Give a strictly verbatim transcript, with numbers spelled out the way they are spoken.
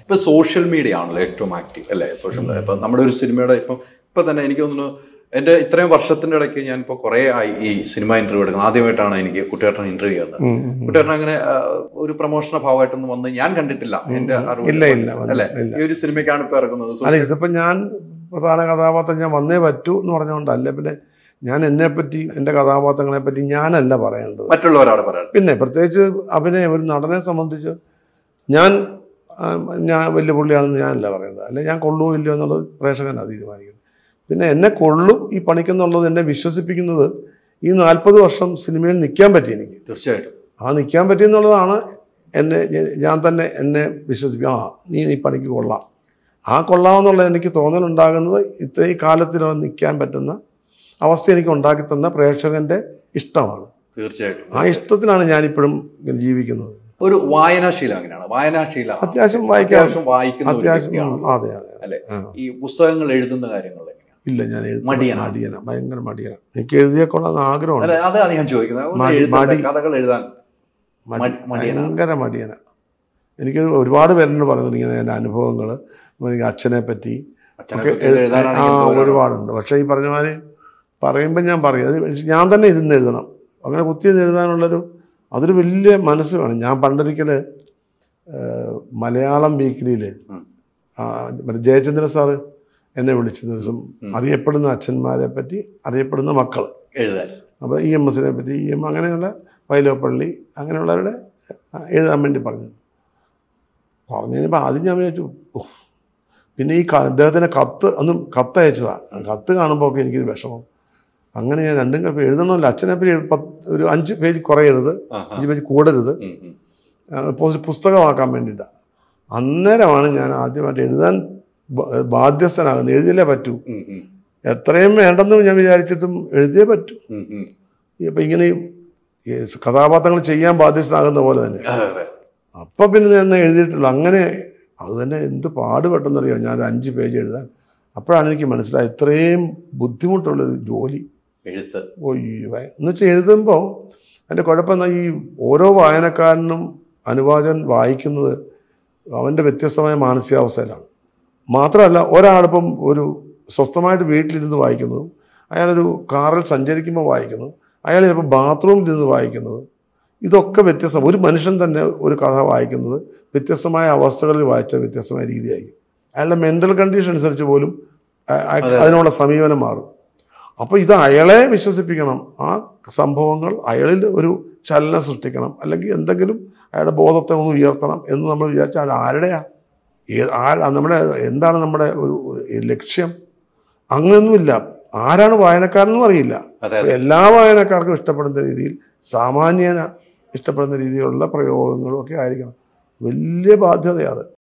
ഇപ്പൊ social media ആണല്ലോ ഏറ്റവും ആക്റ്റീവ് അല്ലേ? സോഷ്യൽ മീഡിയ ഇപ്പൊ നമ്മുടെ ഒരു സിനിമയുടെ ഇപ്പം ഇപ്പൊ തന്നെ എനിക്ക് തോന്നുന്നു എന്റെ ഇത്രയും വർഷത്തിന്റെ ഇടയ്ക്ക് ഞാൻ ഇപ്പൊ കുറെ ആയി ഈ സിനിമ ഇന്റർവ്യൂ എടുക്കുന്നത്. ആദ്യമായിട്ടാണ് എനിക്ക് കുട്ടിയേട്ടൻ ഇന്റർവ്യൂ ചെയ്യുന്നത്. കുട്ടിയേട്ടൻ അങ്ങനെ ഒരു പ്രൊമോഷണ ഭാഗമായിട്ടൊന്നും വന്ന് ഞാൻ കണ്ടിട്ടില്ല എന്റെ അറിവില്ല അല്ലെ? ഈ ഒരു സിനിമയ്ക്കാണ് ഇപ്പൊ ഇറങ്ങുന്നത്. ഇതിപ്പോ ഞാൻ പ്രധാന കഥാപാത്രം ഞാൻ വന്നേ പറ്റൂ എന്ന് പറഞ്ഞുകൊണ്ടല്ല. പിന്നെ ഞാൻ എന്നെ പറ്റി എന്റെ കഥാപാത്രങ്ങളെ പറ്റി ഞാനല്ല പറയേണ്ടത്, മറ്റുള്ളവരാണ് പറയുന്നത്. പിന്നെ പ്രത്യേകിച്ച് അഭിനയം ഒരു നടനെ സംബന്ധിച്ച് ഞാൻ ഞാൻ വലിയ പുള്ളിയാണെന്ന് ഞാനല്ല പറയേണ്ടത്. അല്ലെ ഞാൻ കൊള്ളൂ ഇല്ലയോ എന്നുള്ളത് പ്രേക്ഷകനാണ് തീരുമാനിക്കുന്നത്. പിന്നെ എന്നെ കൊള്ളും ഈ പണിക്കെന്നുള്ളത് എന്നെ വിശ്വസിപ്പിക്കുന്നത് ഈ നാൽപ്പത് വർഷം സിനിമയിൽ നിൽക്കാൻ പറ്റി എനിക്ക്. തീർച്ചയായിട്ടും ആ നിൽക്കാൻ പറ്റിയെന്നുള്ളതാണ് എന്നെ ഞാൻ തന്നെ എന്നെ വിശ്വസിപ്പിക്കുക. ആ നീ ഈ പണിക്ക് കൊള്ളാം, ആ കൊള്ളാമെന്നുള്ള എനിക്ക് തോന്നലുണ്ടാകുന്നത് ഇത്രയും കാലത്തിലുള്ള നിൽക്കാൻ പറ്റുന്ന അവസ്ഥ എനിക്ക് ഉണ്ടാക്കി തന്ന പ്രേക്ഷകന്റെ ഇഷ്ടമാണ്. തീർച്ചയായിട്ടും ആ ഇഷ്ടത്തിലാണ് ഞാനിപ്പോഴും ജീവിക്കുന്നത്. ഒരു വായനാശീലം അങ്ങനെയാണ്. വായനാശീലം അത്യാവശ്യം വായിക്കാൻ വായിക്കുന്ന അത്യാവശ്യം. അതെ അതെ അല്ലെ? ഈ പുസ്തകങ്ങൾ എഴുതുന്ന കാര്യങ്ങൾ ഇല്ല, ഞാൻ മടിയന മടിയന ഭയങ്കര മടിയന. എനിക്ക് എഴുതിയ കൊള്ളാൻ ആഗ്രഹമാണ്. അതാണ് ഞാൻ ചോദിക്കുന്നത്. കഥകൾ എഴുതാൻ ഭയങ്കര മടിയന. എനിക്ക് ഒരുപാട് പേരെന്നോട് പറയുന്നത് ഇങ്ങനെ എൻ്റെ അനുഭവങ്ങൾ, അച്ഛനെ പറ്റി ഒക്കെ ആ ഒരുപാടുണ്ട്. പക്ഷേ ഈ പറഞ്ഞ മാതിരി പറയുമ്പോൾ ഞാൻ പറയും അത് ഞാൻ തന്നെ ഇരുന്ന് എഴുതണം. അങ്ങനെ കുത്തിയിരുന്ന് എഴുതാനുള്ളൊരു അതൊരു വലിയ മനസ്സ് വേണം. ഞാൻ പണ്ടൊരിക്കൽ മലയാളം വീക്കിലിയിൽ മറ്റേ ജയചന്ദ്രൻ സാറ് എന്നെ വിളിച്ച ദിവസം അറിയപ്പെടുന്ന അച്ഛന്മാരെ പറ്റി അറിയപ്പെടുന്ന മക്കൾ എഴുതാൻ, അപ്പോൾ ഇ എം എസിനെ പറ്റി ഇ എം അങ്ങനെയുള്ള വൈലോപ്പള്ളി അങ്ങനെയുള്ളവരുടെ എഴുതാൻ വേണ്ടി പറഞ്ഞു. പറഞ്ഞു കഴിഞ്ഞപ്പോൾ ആദ്യം ഞാൻ വിചാരിച്ചു. പിന്നെ ഈ അദ്ദേഹത്തിൻ്റെ കത്ത് അന്ന് കത്ത് അയച്ചതാണ്. കത്ത് കാണുമ്പോൾ ഒക്കെ എനിക്കൊരു വിഷമം. അങ്ങനെ ഞാൻ രണ്ടും കഴിപ്പ് എഴുതണമല്ലോ. അച്ഛനെ പറ്റി ഒരു അഞ്ച് പേജ് കുറയരുത്, അഞ്ച് പേജ് കൂടരുത്, പുസ്തകമാക്കാൻ വേണ്ടിയിട്ടാണ്. അന്നേരമാണ് ഞാൻ ആദ്യമായിട്ട് എഴുതാൻ ബാധ്യസ്ഥനാകുന്നത്. എഴുതിയല്ലേ പറ്റൂ. എത്രയും വേണ്ടെന്ന് ഞാൻ വിചാരിച്ചിട്ടും എഴുതിയേ പറ്റൂ. ഇപ്പം ഇങ്ങനെ കഥാപാത്രങ്ങൾ ചെയ്യാൻ ബാധ്യസ്ഥനാകുന്ന പോലെ തന്നെ. അപ്പം പിന്നെ ഞാൻ എഴുതിയിട്ടുള്ളൂ. അങ്ങനെ അത് തന്നെ എന്ത് പാടുപെട്ടെന്നറിയോ ഞാൻ ഒരു അഞ്ച് പേജ് എഴുതാൻ. അപ്പോഴാണ് എനിക്ക് മനസ്സിലായത് ഇത്രയും ബുദ്ധിമുട്ടുള്ളൊരു ജോലി എഴുത്ത്. ഒയ്യോ എന്ന് വെച്ചാൽ എഴുതുമ്പോൾ അതിൻ്റെ കുഴപ്പം ഈ ഓരോ വായനക്കാരനും അനുവാചകൻ വായിക്കുന്നത് അവൻ്റെ വ്യത്യസ്തമായ മാനസികാവസ്ഥയിലാണ്. മാത്രമല്ല ഒരാളിപ്പം ഒരു സ്വസ്ഥമായിട്ട് വീട്ടിലിരുന്ന് വായിക്കുന്നതും അയാളൊരു കാറിൽ സഞ്ചരിക്കുമ്പോൾ വായിക്കുന്നതും അയാൾ ചിലപ്പോൾ ബാത്റൂമിൽ ഇരുന്ന് വായിക്കുന്നതും ഇതൊക്കെ വ്യത്യസ്തം. ഒരു മനുഷ്യൻ തന്നെ ഒരു കഥ വായിക്കുന്നത് വ്യത്യസ്തമായ അവസ്ഥകളിൽ വായിച്ച വ്യത്യസ്തമായ രീതിയായിരിക്കും. അയാളുടെ മെൻ്റൽ കണ്ടീഷൻ അനുസരിച്ച് പോലും അതിനുള്ള സമീപനം മാറും. അപ്പോൾ ഇത് അയാളെ വിശ്വസിപ്പിക്കണം. ആ സംഭവങ്ങൾ അയാളിൽ ഒരു ചലനം സൃഷ്ടിക്കണം, അല്ലെങ്കിൽ എന്തെങ്കിലും അയാളുടെ ബോധത്തെ ഒന്ന് ഉയർത്തണം എന്ന് നമ്മൾ വിചാരിച്ചാൽ അത് ആരുടെയാ ആ നമ്മുടെ എന്താണ് നമ്മുടെ ഒരു ലക്ഷ്യം? അങ്ങനെയൊന്നുമില്ല. ആരാണ് വായനക്കാരെന്നും അറിയില്ല. എല്ലാ വായനക്കാർക്കും ഇഷ്ടപ്പെടുന്ന രീതിയിൽ സാമാന്യന ഇഷ്ടപ്പെടുന്ന രീതിയിലുള്ള പ്രയോഗങ്ങളും ഒക്കെ ആയിരിക്കണം. വലിയ ബാധ്യതയാണ്.